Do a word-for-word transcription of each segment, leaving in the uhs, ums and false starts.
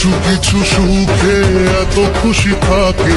কিছু কিছু সুখে এত খুশি থাকে।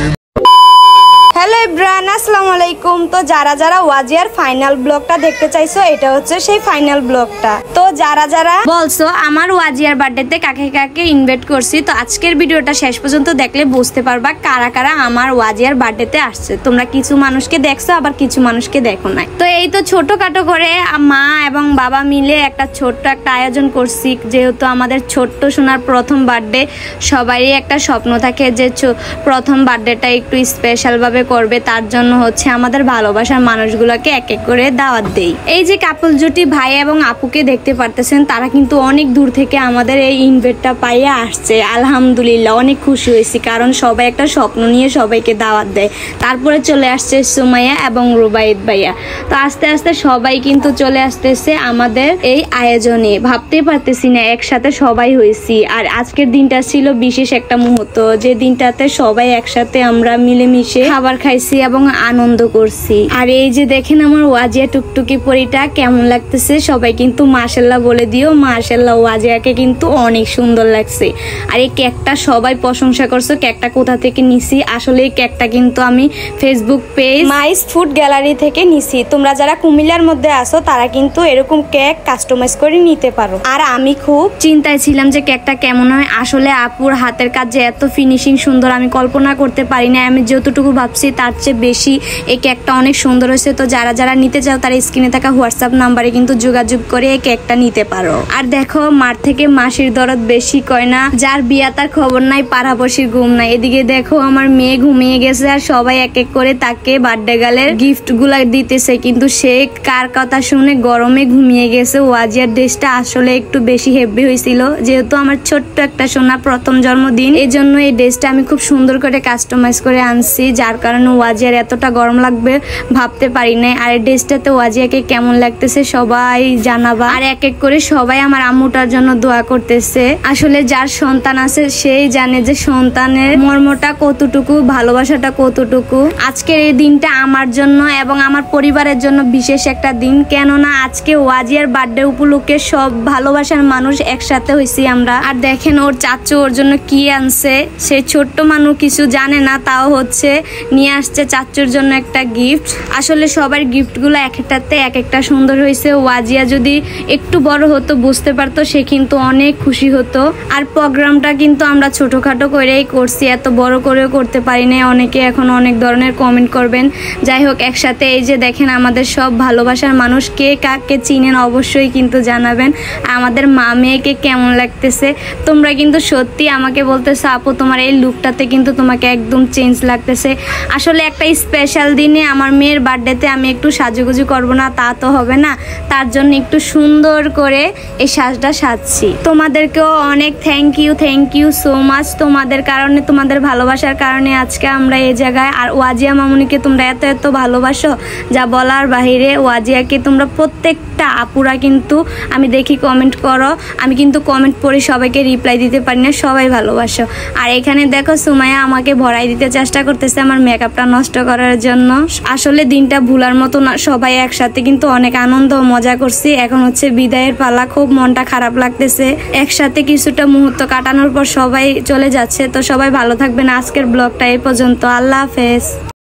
হ্যালো এভরিওয়ান, আসসালামু আলাইকুম। তো যারা যারা ওয়াজিয়ার ফাইনাল ব্লগটা দেখতে চাইছো, এটা হচ্ছে সেই ফাইনাল ব্লগটা। তো যারা যারা বলছো আমার ওয়াজিয়ার বার্থডেতে কাকে কাকে ইনভাইট করছি, তো আজকের ভিডিওটা শেষ পর্যন্ত দেখলে বুঝতে পারবা কারা কারা আমার ওয়াজিয়ার বার্থডেতে আসছে। তোমরা কিছু মানুষকে দেখছো, আবার কিছু মানুষকে দেখো নাই। তো এই তো ছোটখাটো করে মা এবং বাবা মিলে একটা ছোট্ট একটা আয়োজন করছি, যেহেতু আমাদের ছোট্ট সোনার প্রথম বার্থডে। সবারই একটা স্বপ্ন থাকে যে প্রথম বার্থডেটা একটু স্পেশাল ভাবে করবে, তার জন্য হচ্ছে আমাদের ভালোবাসার মানুষগুলোকে এক এক করে দাওয়াত দেই। এই যে কাপল জুটি ভাই এবং আপুকে দেখতে পারতেছেন, তারা কিন্তু অনেক দূর থেকে আমাদের এই ইনভাইটটা পাইয়ে আসছে। আলহামদুলিল্লাহ অনেক খুশি হয়েছি, কারণ সবাই একটা স্বপ্ন নিয়ে সবাইকে দাওয়াত দেয়। তারপরে চলে আসছে সুমাইয়া এবং রুবাইদ ভাইয়া। তো আস্তে আস্তে সবাই কিন্তু চলে আসতেছে আমাদের এই আয়োজনে। ভাবতে পারতেছি না একসাথে সবাই হয়েছি। আর আজকের দিনটা ছিল বিশেষ একটা মুহূর্ত, যে দিনটাতে সবাই একসাথে আমরা মিলেমিশে খাবার খাইছি এবং আনন্দ করছি। আর এই যে দেখেন আমার ওয়াজিয়া টুকটুকি পরিটা কেমন লাগতেছে, সবাই কিন্তু মাশাআল্লাহ বলে দিও। মাশাআল্লাহ, ওয়াজিয়াকে কিন্তু অনেক সুন্দর লাগছে। আর এই কেকটা সবাই প্রশংসা করছো। কেকটা কোথা থেকে নিছি? আসলে এই কেকটা কিন্তু আমি ফেসবুক পেজ মাইস ফুড গ্যালারি থেকে নিছি। তোমরা যারা কুমিল্লার মধ্যে আসো, তারা কিন্তু এরকম কেক কাস্টমাইজ করে নিতে পারো। আর আমি খুব চিন্তায় ছিলাম যে কেকটা কেমন হয়। আসলে আপুর হাতের কাজ যে এত ফিনিশিং সুন্দর আমি কল্পনা করতে পারি না। আমি যতটুকু ভাবছি তার চেয়ে বেশি এই কেকটা অনেক সুন্দর হয়েছে। তো যারা যারা নিতে চাও, তারা স্ক্রিনে থাকা হোয়াটসঅ্যাপ নাম্বারে কিন্তু যোগাযোগ করে এই কেকটা নিতে পারো। আর দেখো, মার থেকে মাসির দরদ বেশি কয় না। যার বিয়া তার খবর নাই, পাড়াপড়শির ঘুম নাই। এদিকে দেখো আমার মেয়ে ঘুমিয়ে গেছে, আর সবাই এক এক করে তাকে বার্থডে গালের গিফট গুলা দিতেছে, কিন্তু সে কার কথা শুনে গরমে ঘুমিয়ে গেছে। ওয়াজিয়ার ড্রেসটা আসলে একটু বেশি হেভি হয়েছিল, যেহেতু আমার ছোট্ট একটা সোনা প্রথম জন্মদিন, এই জন্য এই ড্রেসটা আমি খুব সুন্দর করে কাস্টমাইজ করে আনছি, যার কারণে ওয়াজিয়ার এতটা গরম লাগবে ভাবতে পারি নাই। আর এই ড্রেসটাতে ওয়াজিয়াকে কেমন লাগতেছে সবাই জানাবা। আর এক এক করে সবাই আমার আম্মুটার জন্য দোয়া করতেছে। আসলে যার সন্তান আছে সেই জানে যে সন্তানের মর্মটা কতটুকু, ভালোবাসাটা কতটুকু। আজকের এই দিনটা আমার জন্য এবং আমার পরিবারের জন্য বিশেষ একটা দিন, কেননা আজকে ওয়াজিয়ার বার্থডে উপলক্ষে সব ভালোবাসার মানুষ একসাথে হয়েছি আমরা। আর দেখেন ওর চাচু ওর জন্য কি আনছে। সে ছোট্ট মানুষ কিছু জানে না, তাও হচ্ছে নিয়ে আসছে চাচুর জন্য একটা গিফট। আসলে সবার গিফটগুলো এক একটাতে এক একটা সুন্দর হয়েছে। ওয়াজিয়া যদি একটু বড় হতো, বুঝতে পারতো, সে কিন্তু অনেক খুশি হতো। আর প্রোগ্রামটা কিন্তু আমরা ছোটখাটো করেই করছি, এত বড় করেও করতে পারি না। অনেকে এখন অনেক ধরনের কমেন্ট করবেন। যাই হোক, একসাথে এই যে দেখেন আমাদের সব ভালোবাসার মানুষ, কে কাকে চিনেন অবশ্যই কিন্তু জানাবেন। আমাদের মা মেয়েকে কেমন লাগতেছে তোমরা কিন্তু সত্যি আমাকে বলতেছো, আপু তোমার এই লুকটাতে কিন্তু তোমাকে একদম চেঞ্জ লাগতেছে। আসলে একটা স্পেশাল দিনে আমার মেয়ের বার্থডেতে আমি একটু সাজুগুজু করবো না, তা তো হবে না। তার জন্য একটু সুন্দর করে এই সাজটা সাজছি। তোমাদেরকেও অনেক thank you, thank you so much. তোমাদের কারণে, তোমাদের ভালোবাসার কারণে আজকে আমরা এই জায়গায়। আর ওয়াজিয়া মামুনিকে তোমরা এত এত ভালোবাসো যা বলার বাহিরে। ওয়াজিয়াকে তোমরা প্রত্যেকটা আপুরা কিন্তু আমি দেখি কমেন্ট করো, আমি কিন্তু কমেন্ট পড়ে সবাইকে রিপ্লাই দিতে পারি না, সবাই ভালোবাসো। আর এখানে দেখো সুমাইয়া আমাকে ভরাই দিতে চেষ্টা করতেছে আমার মেকআপটা নষ্ট করার জন্য। আসলে দিনটা ভুলার মতো না, সবাই একসাথে কিন্তু অনেক আনন্দ মজা করছি। এখন হচ্ছে বিদায়ের পালা, খুব মনটা খারাপ লাগতেছে। একসাথে কিছুটা মুহূর্ত কাটানোর পর সবাই চলে যাচ্ছে। তো সবাই ভালো থাকবেন। আজকের ব্লগটা এই পর্যন্ত। আল্লাহ হাফেজ।